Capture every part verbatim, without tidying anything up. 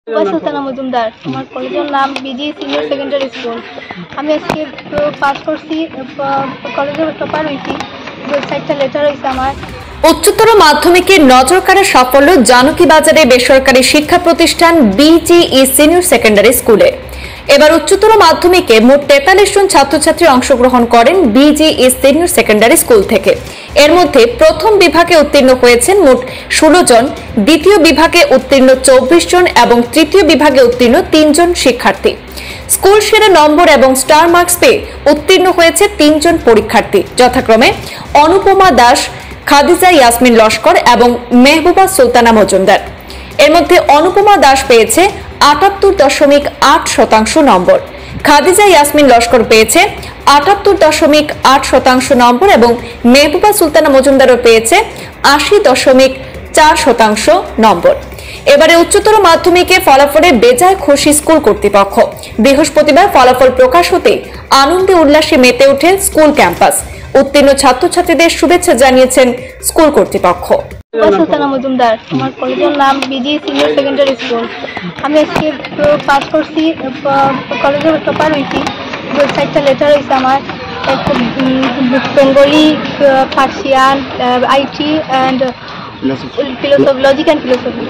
সুলতানা মজুমদার। আমার কলেজের নাম বিজি সিনিয়র সেকেন্ডারি স্কুল। আমি আজকে পাস করছি, কলেজের টপার হয়েছি, চারটা লেটার হয়েছে আমার। উচ্চতর মাধ্যমিকে নজর কাড়া সাফল্য জানকী বাজারে বেসরকারি শিক্ষা প্রতিষ্ঠান বিজিই সিনিয়র সেকেন্ডারি স্কুলে। এবার উচ্চতর মাধ্যমিকে মোট তেতাল্লিশ জন ছাত্রছাত্রী অংশগ্রহণ করেন বিজিই সিনিয়র সেকেন্ডারি স্কুল থেকে। এর মধ্যে প্রথম বিভাগে উত্তীর্ণ হয়েছেন মোট ষোলো জন, দ্বিতীয় বিভাগে উত্তীর্ণ চব্বিশ জন এবং তৃতীয় বিভাগে উত্তীর্ণ তিনজন শিক্ষার্থী। স্কুল সেরা নম্বর এবং স্টার মার্কস পেয়ে উত্তীর্ণ হয়েছে তিনজন পরীক্ষার্থী, যথাক্রমে অনুপমা দাস, খাদিজা ইয়াসমিন লস্কর এবং মেহবুবা সুলতানা মজুমদার। এর মধ্যে অনুপমা দাস পেয়েছে আটাত্তর দশমিক আট শতাংশ নম্বর, খাদিজা ইয়াসমিন লস্কর পেয়েছে আটাত্তর দশমিক আট শতাংশ নম্বর এবং মেহবুবা সুলতানা মজুমদারও পেয়েছে আশি দশমিক চার শতাংশ নম্বর। এবারে উচ্চতর মাধ্যমিকে ফলাফলে বেজায় খুশি স্কুল কর্তৃপক্ষ। বৃহস্পতিবার ফলাফল প্রকাশ হতে আনন্দে উল্লাসে মেতে ওঠে স্কুল ক্যাম্পাস। উত্তীর্ণ ছাত্রছাত্রীদের শুভেচ্ছা জানিয়েছেন স্কুল কর্তৃপক্ষ। সুলতানা মজুমদার। আমার কলেজের নাম বিজি সিনিয়র সেকেন্ডারি স্কুল। আমি আজকে পাস করছি, কলেজের টপার হয়েছি, চারটা লেটার হয়েছে আমার। একটা Bengali, Persian, IT and philosophy, logic and philosophy.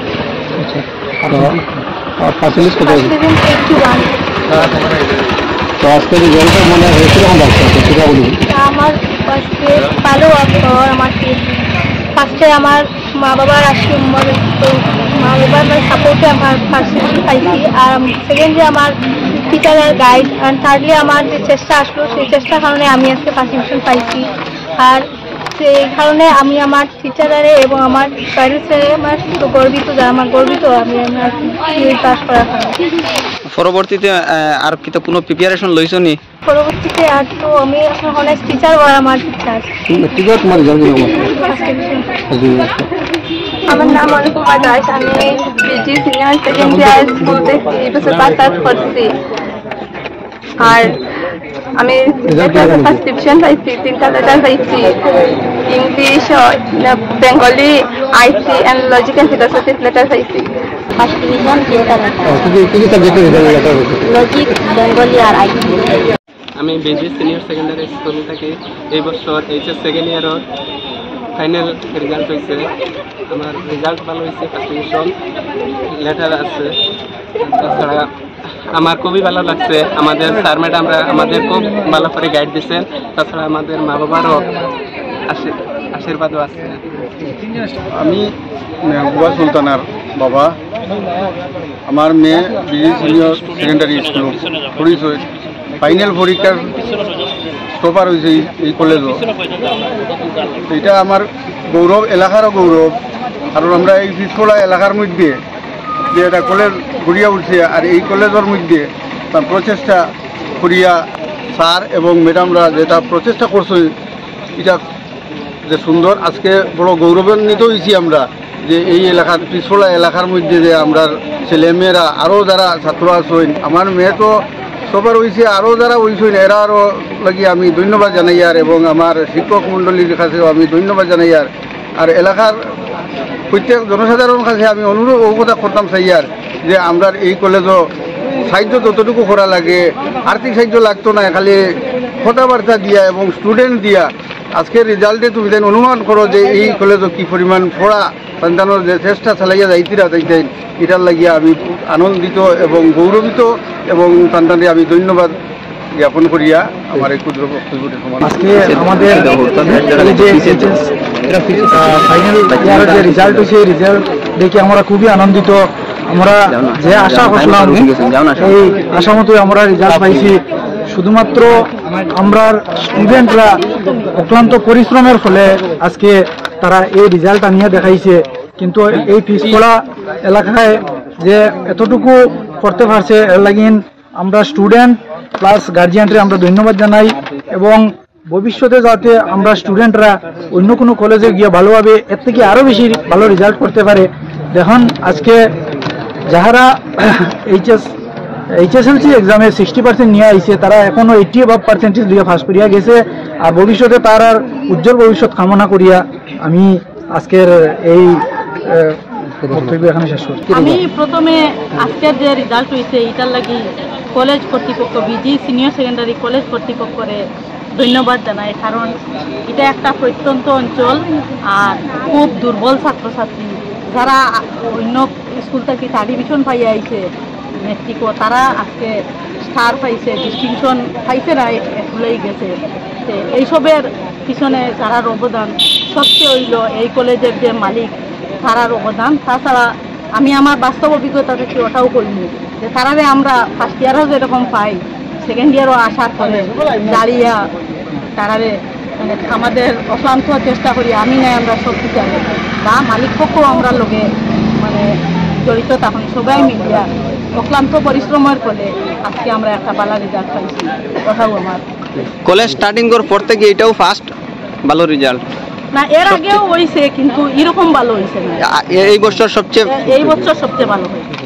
আমার ভালো আমার ফার্স্টে আমার মা বাবার আশীর্বাদ, মা বাবার মানে সাপোর্টে আমার ফার্স্ট পাইছি। আর সেকেন্ডলি আমার টিচারের গাইড, আর থার্ডলি আমার যে চেষ্টা আসলো সেই চেষ্টার কারণে আমি আজকে ফার্স্ট ডিভিশন পাইছি। আর সেই কারণে আমি আমার টিচারে এবং আমার প্যারেন্টসে আমার গর্বিত, যারা আমার গর্বিত আমি আমার পাস করার কারণে। পরবর্তীতে আর কি তো কোনো প্রিপারেশন লইছো নি? পরবর্তীতে আর তো আমি এখন অনেক টিচার হওয়ার আমার ইচ্ছা আছে। আমার নাম অনুপমা দাস। আমি বিজি সিনিয়র সেকেন্ডারি স্কুল থেকে এই বছর পাস আউট করছি। আর আমি ফার্স্ট ডিভিশন পাইছি, তিনটা লেটার পাইছি, English, Bengali, IC and logic and philosophy letter পাইছি। ফার্স্ট ডিভিশন লজিক, বেঙ্গলি আর আইসি। আমি বিজি সিনিয়র সেকেন্ডারি স্কুল থেকে এই বছর এইচএস সেকেন্ড ইয়ারের ফাইনাল রেজাল্ট হয়েছে। আমার রেজাল্ট ভালো হয়েছে, ফার্স্ট ডিভিশন লেটার আছে। তাছাড়া আমার খুবই ভালো লাগছে, আমাদের স্যার ম্যাডামরা আমাদের খুব ভালো করে গাইড দিচ্ছেন। তাছাড়া আমাদের মা বাবারও আশীর্বাদও আছে। আমি মেহবুবা সুলতানার বাবা। আমার মেয়ে বিজি সিনিয়র সেকেন্ডারি স্কুল পড়িছে, ফাইনাল পরীক্ষার টপার হয়েছে এই কলেজও। এটা আমার গৌরব, এলাকারও গৌরব, কারণ আমরা এই পিছপড়া এলাকার মধ্যে যে একটা কলেজ গড়িয়া উঠছে, আর এই কলেজের মধ্যে প্রচেষ্টা করিয়া স্যার এবং ম্যাডামরা যেটা প্রচেষ্টা করছে, এটা যে সুন্দর। আজকে বড় গৌরবান্বিত হয়েছি আমরা যে এই এলাকার পিছপড়া এলাকার মধ্যে যে আমরা ছেলেমেয়েরা আরও যারা ছাত্র আছেন, আমার মেয়ে তো সবার হয়েছে, আরও যারা হয়েছেন এরা আরও লাগি আমি ধন্যবাদ জানাই আর, এবং আমার শিক্ষক মণ্ডলীর কাছেও আমি ধন্যবাদ জানাই আর। আর এলাকার প্রত্যেক জনসাধারণের কাছে আমি অনুরোধ ও কথা করতাম চাই আর, যে আমরা এই কলেজও সাহায্য যতটুকু করা লাগে, আর্থিক সাহায্য লাগতো না, খালি কথাবার্তা দিয়া এবং স্টুডেন্ট দিয়া আজকের রেজাল্টে তুমি যেন অনুমান করো যে এই কলেজও কী পরিমাণ পড়া সন্তানের যে চেষ্টা চালাইয়া যাইতিরা যাইতেন, এটার লাগিয়া আমি আনন্দিত এবং গৌরবিত, এবং সন্তানকে আমি ধন্যবাদ জ্ঞাপন করিয়া আমার এই ক্ষুদ্র বক্তব্যটি সমাপ্ত। আজকে আমাদের ফাইনাল ইয়ারের যে রেজাল্ট হয়েছে, এই রেজাল্ট দেখে আমরা খুবই আনন্দিত। আমরা যে আশা করছিলাম এই আশা মতোই আমরা রেজাল্ট পাইছি। শুধুমাত্র আমরা স্টুডেন্টরা অক্লান্ত পরিশ্রমের ফলে আজকে তারা এই রেজাল্ট আনিয়ে দেখাইছে, কিন্তু এই পিছপড়া এলাকায় যে এতটুকু করতে পারছে এর লাগিন আমরা স্টুডেন্ট প্লাস গার্জিয়ানরে আমরা ধন্যবাদ জানাই, এবং ভবিষ্যতে যাতে আমরা স্টুডেন্টরা অন্য কোনো কলেজে গিয়ে ভালোভাবে এর থেকে আরও বেশি ভালো রেজাল্ট করতে পারে। দেখুন আজকে যাহারা এইচএস এইচএসএলসি এক্সামে সিক্সটি পার্সেন্ট নিয়ে আইছে, তারা এখনও এইটি অ্যাবাভ পার্সেন্টেজ দিয়ে পাস করিয়া গেছে। আর ভবিষ্যতে তার আর উজ্জ্বল ভবিষ্যৎ কামনা করিয়া আমি আজকের এই বক্তব্য এখানে শেষ করছি। আমি প্রথমে আজকের যে রেজাল্ট হয়েছে এটার লাগি কলেজ কর্তৃপক্ষ বিজি সিনিয়র সেকেন্ডারি কলেজ কর্তৃপক্ষরে ধন্যবাদ জানাই, কারণ এটা একটা প্রত্যন্ত অঞ্চল আর খুব দুর্বল ছাত্রছাত্রী যারা অন্য স্কুল থেকে থার্ড ডিভিশন পাইয়া আইছে মেট্রিকও, তারা আজকে স্টার পাইছে, ডিস্টিংশন পাইছে না, এগুলোই গেছে। তো এইসবের পিছনে যারার অবদান সবচেয়ে হইল এই কলেজের যে মালিক তারার অবদান। তাছাড়া আমি আমার বাস্তব অভিজ্ঞতা থেকে ওটাও করিনি যে তারারে আমরা ফার্স্ট ইয়ারও যেরকম পাই সেকেন্ড ইয়ারও আসার পরে দাঁড়িয়ে তারারে মানে আমাদের অক্লান্ত চেষ্টা করি, আমি নাই আমরা সব কিছু বা মালিক পক্ষও আমরা লোকে মানে জড়িত তখন সবাই মিলিয়া অক্লান্ত পরিশ্রমের ফলে আজকে আমরা একটা ভালো রেজাল্ট পাইছি। ওটাও আমার কলেজ স্টার্টিং করার পর থেকে এটাও ফার্স্ট ভালো রেজাল্ট না, এর আগেও হয়েছে কিন্তু এরকম ভালো হয়েছে না, এই বছর সবচেয়ে এই বছর সবচেয়ে ভালো হয়েছে।